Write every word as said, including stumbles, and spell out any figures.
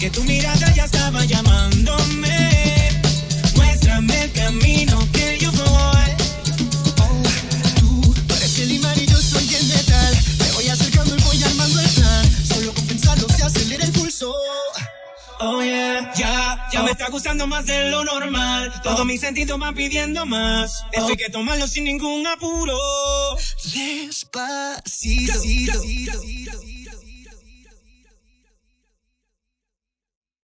que tu mirada ya estaba llamándome. Muéstrame el camino que yo voy. Oh, tú, tú eres el imán y yo soy el metal. Me voy acercando y voy armando el plan. Solo con pensarlo se acelera el pulso. Oh yeah, ya, ya oh. me está gustando más de lo normal. Todos oh. mis sentidos van pidiendo más. Esto oh. hay que tomarlo sin ningún apuro. Despacito.